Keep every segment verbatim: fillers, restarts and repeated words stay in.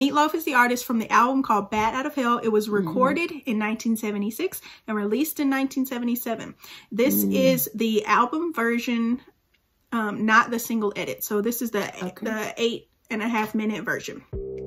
Meatloaf is the artist from the album called Bat Out of Hell. It was recorded mm. in nineteen seventy-six and released in nineteen seventy-seven. This mm. is the album version, um, not the single edit. So this is the, okay. the eight and a half minute version.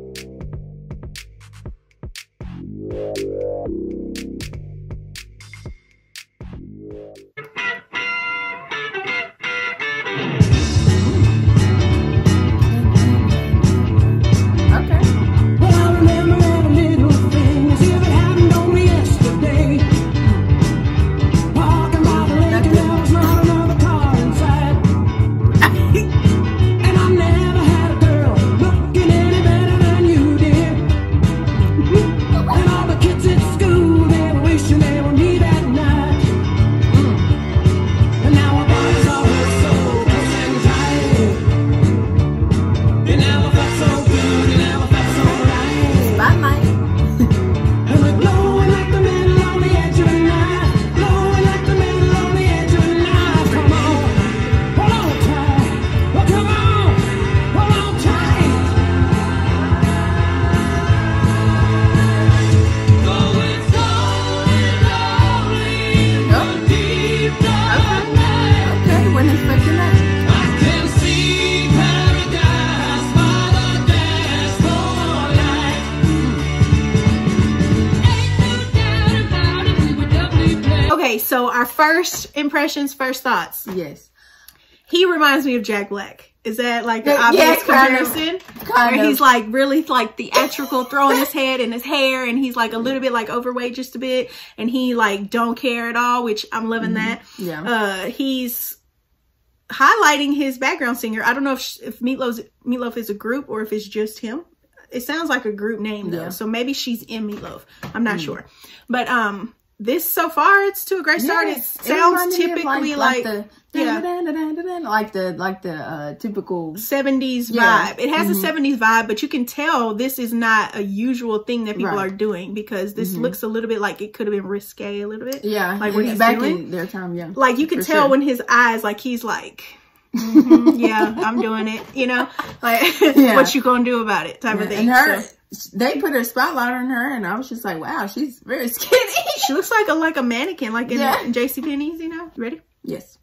So our first impressions, first thoughts. Yes. He reminds me of Jack Black. Is that like the yeah, obvious kind comparison? Of, kind Where of. he's like really like theatrical, throwing his head and his hair, and he's like a little bit like overweight just a bit, and he like don't care at all, which I'm loving mm-hmm. that. Yeah. Uh, he's highlighting his background singer. I don't know if if Meatloaf Meatloaf is a group or if it's just him. It sounds like a group name though, yeah. so maybe she's in Meatloaf. I'm not mm. sure, but um. This so far, it's to a great start. Yes, it sounds it typically like, like, like the yeah, like the like the uh, typical seventies yeah. vibe. It has mm-hmm. a seventies vibe, but you can tell this is not a usual thing that people right. are doing because this mm-hmm. looks a little bit like it could have been risque a little bit. Yeah, like when he's back doing, in their time. Yeah, like you can tell sure. when his eyes, like he's like. mm-hmm, yeah, I'm doing it. You know, like yeah. what you gonna do about it, type yeah. of thing. And her, so. they put a spotlight on her, and I was just like, wow, she's very skinny. She looks like a like a mannequin, like in, yeah. in J C Penney's. You know, ready? Yes.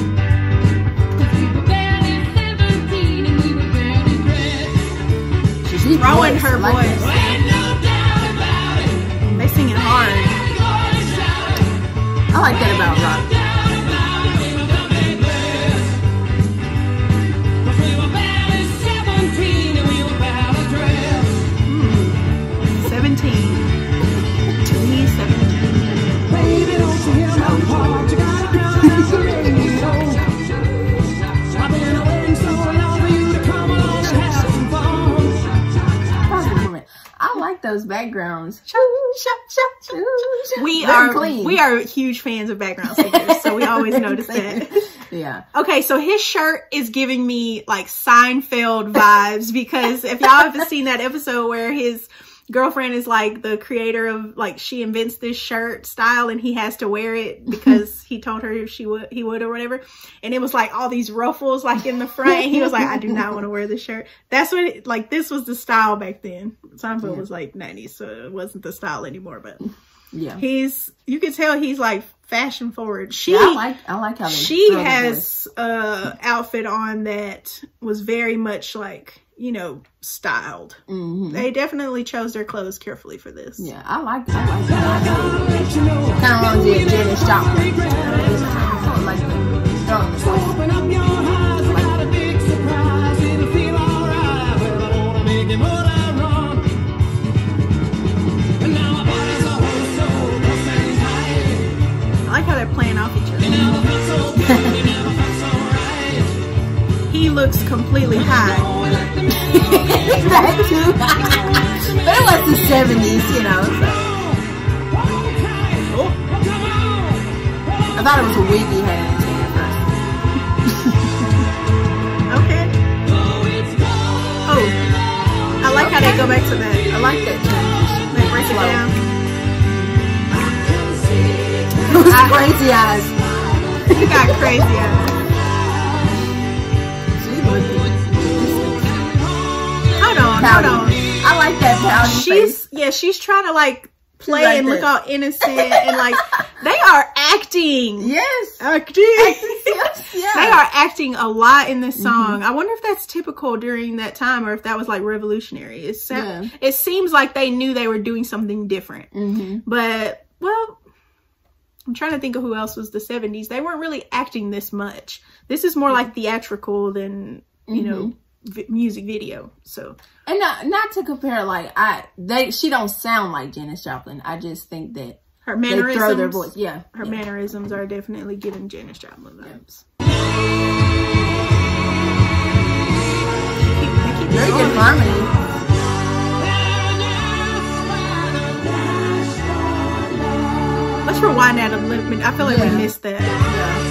She's throwing her like voice. They singing hard. I like that about rock. Those backgrounds. We are clean. We are huge fans of background singers, so we always notice that. Yeah. Okay, so his shirt is giving me like Seinfeld vibes because if y'all haven't seen that episode where his girlfriend is like the creator of like she invents this shirt style and he has to wear it because he told her if she would he would or whatever, and it was like all these ruffles like in the front and he was like, I do not want to wear this shirt. That's what it, like this was the style back then. Seinfeld yeah. was like nineties, so it wasn't the style anymore, but yeah, he's you can tell he's like fashion forward. She yeah, I like I like how they she has a outfit on that was very much like, you know, styled. Mm-hmm. They definitely chose their clothes carefully for this. Yeah, I like I like that. Kind of reminds me of Janis Joplin. I like the throwing the voice. Open up your eyes, I got a big surprise. It'll feel alright, but I wanna make it more than wrong. And now my body's a whole soul, pressing tight. I like how they're playing off each other. You never felt so good, you never felt so right. He looks completely high. That too. But it was the seventies, you know. So. Oh. I thought it was a wig he had in his hair first. Okay. Oh. I like okay. how they go back to that. I like that transition. They break it down. Crazy eyes. You got crazy eyes. She's looking. Hold on, hold on. I like that pouty She's face. yeah, she's trying to like play like and that. look all innocent and like they are acting. Yes. Acting. Yes, yeah. They are acting a lot in this song. Mm-hmm. I wonder if that's typical during that time or if that was like revolutionary. It, sa- Yeah. it seems like they knew they were doing something different. Mm-hmm. But, well, I'm trying to think of who else was the seventies. They weren't really acting this much. This is more like theatrical than, you Mm-hmm. know, v- music video. So, And not, not to compare, like, I, they, she don't sound like Janis Joplin. I just think that her they mannerisms. throw their voice. Yeah. Her yeah. mannerisms are definitely giving Janis Joplin vibes. Very good harmony. Let's rewind that a little bit. I feel like Yeah. we missed that. Yeah.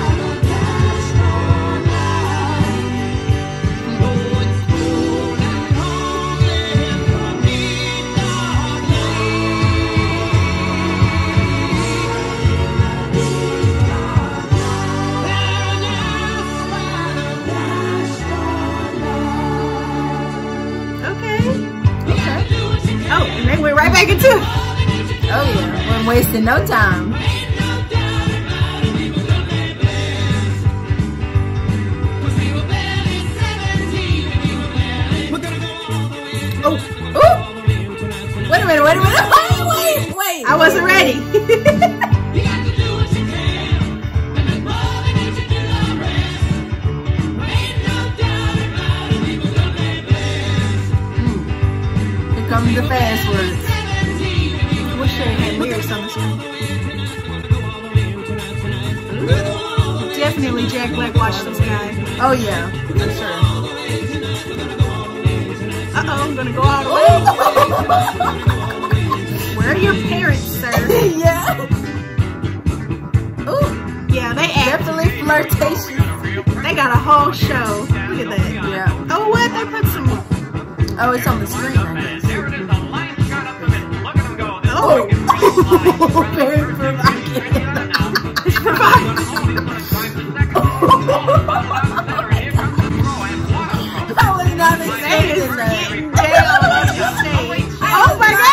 Oh, and they went right back into it. Oh yeah, wasn't wasting no time. Oh, Ooh. Wait a minute, wait a minute, wait, wait, wait. I wasn't ready. Here comes the fast words. Wish they had lyrics on the screen. Definitely Jack Black watched this guy. Oh yeah, for sure. Uh-oh, I'm gonna go all the way. Where are your parents, sir? Yeah. Ooh, Yeah, they act. definitely flirtatious. They got a whole show. Look at that. Yeah. Oh, what? They put some... Oh, it's on the screen, I guess. Oh! Very provocative. It's provocative. I was not They is expecting that. getting down on the stage. Oh my god!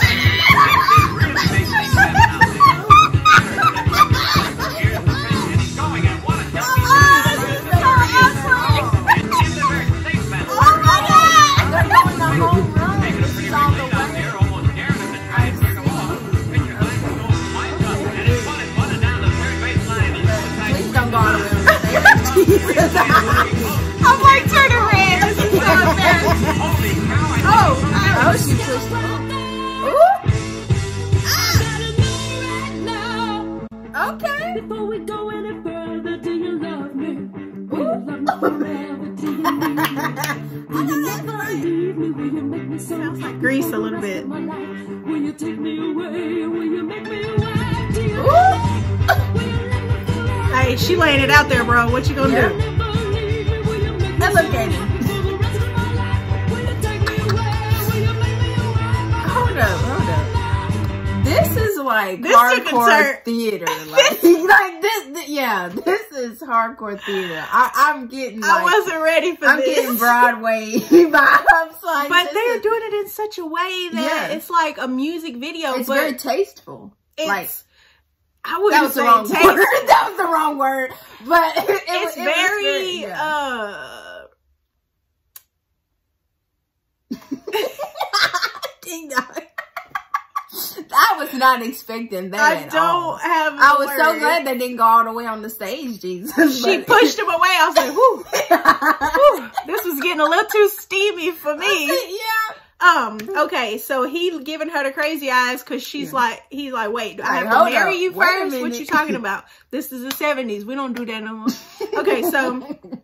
I'm like turning red. This is so embarrassing. Oh, Oh, she pushed it. Ooh. Okay. Before we go any further, do you love me? Will you love me forever? Do you need me? Will you never leave me? Will you make me so sounds like Grease a little bit. my life? Will you take me away? Will you make me wife? Do you Ooh. will you let me forever? Hey, she laying it out there, bro. What you gonna Yeah. do? Never leave me? Will you make me I look at him. for the rest of my life? Will you take me away? Will you make me wife? Hold up, hold up. This is like This took a hardcore turn. theater. Like, like this, th- yeah, this is hardcore theater. I, I'm getting like, I wasn't ready for I'm this. getting Broadway vibes. Like, But this they're is- doing it in such a way that Yeah. it's like a music video. It's but very tasteful. it's, Like, I that wouldn't was the say wrong taste. word. That was the wrong word. But it, it, It's it was very, yeah. uh, Ding dong. I was not expecting that. I at don't all. have the I was so words. glad they didn't go all the way on the stage, Jesus. She But- pushed him away. I was like, whew, whew, this was getting a little too steamy for me. Yeah. Um, okay, so he giving her the crazy eyes because she's Yeah. like, he's like, wait, do I Like, have to hold marry up. you Wait a first? What minute. you talking about? This is the seventies. We don't do that no more. Okay, so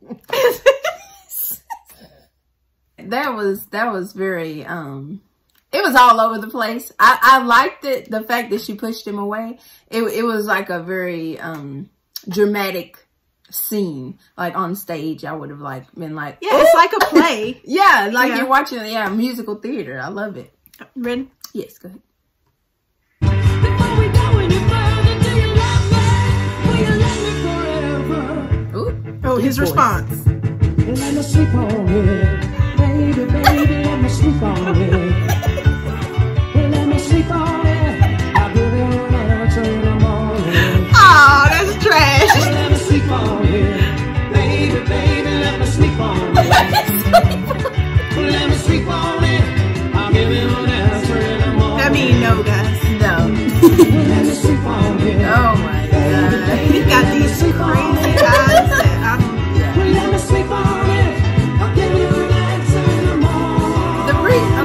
that was that was very um it was all over the place. I, I liked it, the fact that she pushed him away. It it was like a very um dramatic scene. Like on stage, I would have like been like, yeah, it's like a play. yeah, like Yeah. you're watching yeah, musical theater. I love it. Ready? Yes, go ahead. Before we go any further, do you love me? Will you let me forever? Ooh. Oh, his voice. response. And let me sleep on it. Baby, baby, let me sleep on it. Well, let me sleep on it. I'll give you an answer in the morning. Oh, that's trash. Well, let me sleep on it. Baby, baby, let me sleep on it. Well, let me sleep on it. I'll give you an answer in the morning. That means no, guys. No. Well, let me sleep on it. Oh my god. He got these crazy eyes that I'm. Well, let me sleep on it. I'll give you an answer in the morning. The re-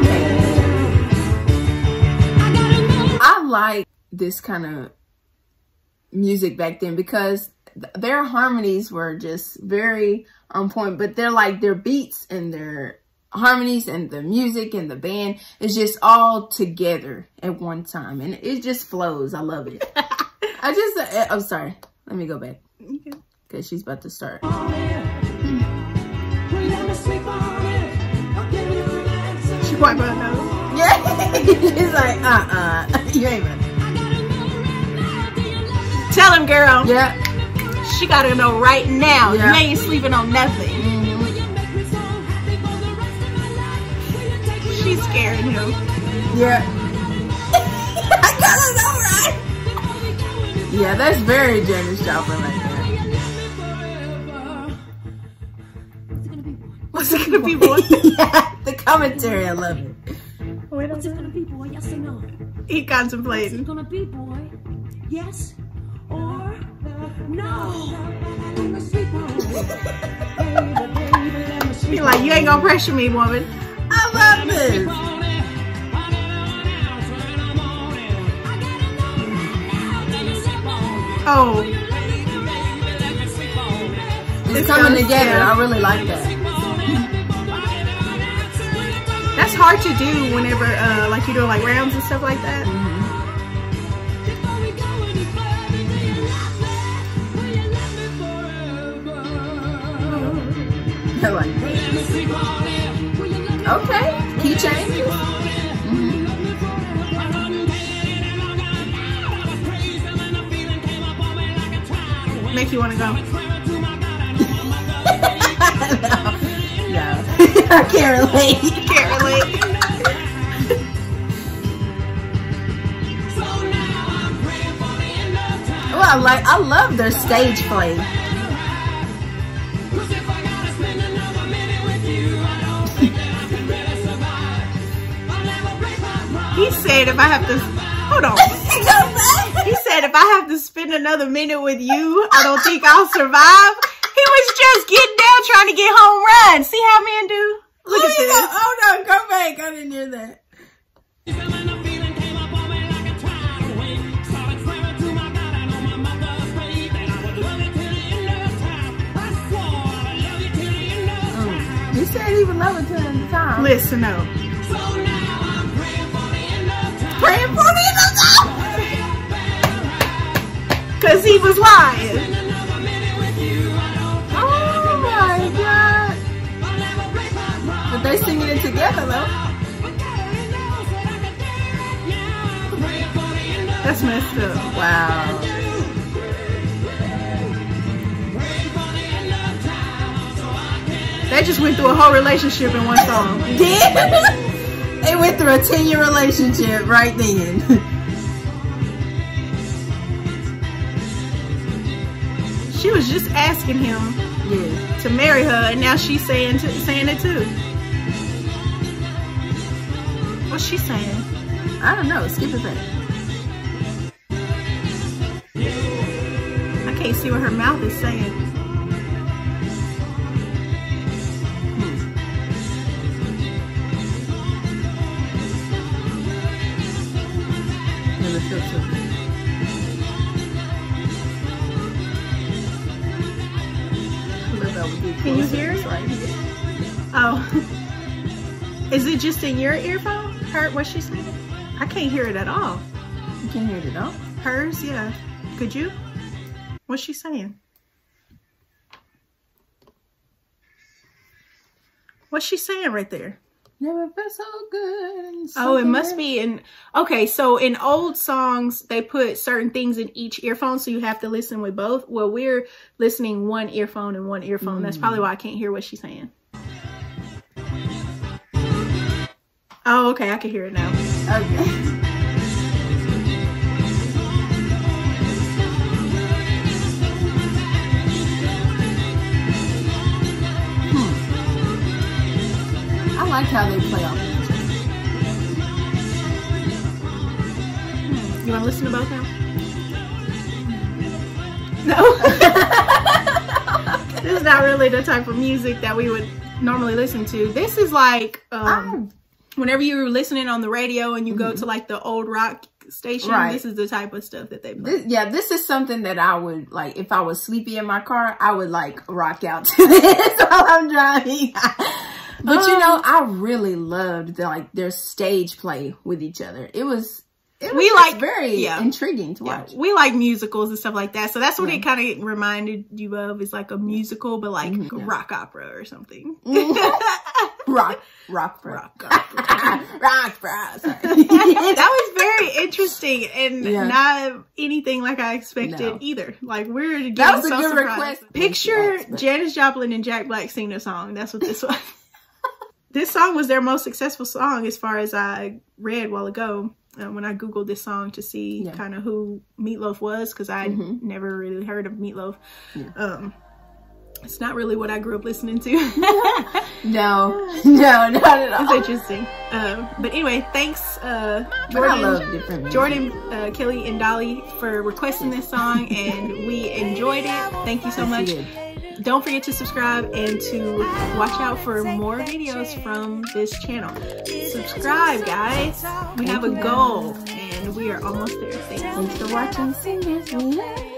okay. I like this kind of music back then because th- their harmonies were just very on point, but they're like their beats and their harmonies and the music and the band is just all together at one time, and it just flows. I love it. I just, uh, I'm sorry. Let me go back because she's about to start. She wiped her nose. Yeah, he's like, uh-uh, you ain't ready. Tell him, girl. Yeah. She gotta know right now. Yeah. You ain't sleeping on nothing. Mm-hmm. She's scaring him. Yeah. I got it all right. Yeah, that's very Janis Joplin right there. What's it gonna be, boy? Yeah, the commentary, I love it. Wait, What's it gonna be, boy? Yes or no? he What's contemplating. it gonna be, boy? Yes or no? He like, you ain't gonna pressure me, woman. I love this. Oh, It's coming together. I really like that. that's hard to do whenever, uh, like you do like rounds and stuff like that. I like that. Okay, key change. Make you want to go. No, no. I can't relate. Can't relate. Well, I like. I love their stage play. He said if I have to, hold on. He said if I have to spend another minute with you, I don't think I'll survive. He was just getting down trying to get home run. See how men do? Look at this. Oh no, go back. I didn't hear that. Mm. He said he would love it till the time. Listen up. Praying for me in the time. Cause he was lying. Oh my god. But they singing it together though. That's messed up. Wow. They just went through a whole relationship in one song. Did? They went through a ten year relationship right then. She was just asking him Yeah. to marry her, and now she's saying to, saying it too. What's she saying? I don't know. Skip it back. I can't see what her mouth is saying. Never felt so good. Can you hear it? Oh. Is it just in your earphone? Her, what she saying? I can't hear it at all. You can't hear it at all? Hers, yeah. Could you? What's she saying? What's she saying right there? Never felt so good. and Oh, it something must else. be in, okay, so in old songs, they put certain things in each earphone, so you have to listen with both. Well, we're listening one earphone and one earphone. Mm. That's probably why I can't hear what she's saying. Oh, okay, I can hear it now. Okay. I like how they play off each other. You want to listen to both now? No. This is not really the type of music that we would normally listen to. This is like um, whenever you're listening on the radio and you mm-hmm. go to like the old rock station, right. This is the type of stuff that they play. This, yeah, this is something that I would like if I was sleepy in my car. I would like rock out to this while I'm driving. But um, you know, I really loved the, like their stage play with each other. It was, it was we like very yeah. intriguing to watch. Yeah. We like musicals and stuff like that, so that's what yeah. it kind of reminded you of. Is like a musical, but like mm-hmm, yeah. rock opera or something. Mm-hmm. rock, rock, rock, opera. rock, opera. Sorry. That was very interesting and yeah. not anything like I expected no. either. Like we're getting that was a so good surprised. Request. Picture yes, Janis Joplin and Jack Black sing a song. That's what this was. This song was their most successful song as far as I read a while ago uh, when I Googled this song to see yeah. kind of who Meatloaf was, because I mm-hmm. never really heard of Meatloaf. Yeah. Um, it's not really what I grew up listening to. No, no, not at all. It's interesting. Uh, but anyway, thanks uh, Jordan, Jordan uh, Kelly, and Dolly for requesting this song, and we enjoyed it. Thank you so much. Don't forget to subscribe and to watch out for more videos from this channel. Subscribe, guys. We have a goal and we are almost there. Thanks. Thanks for watching.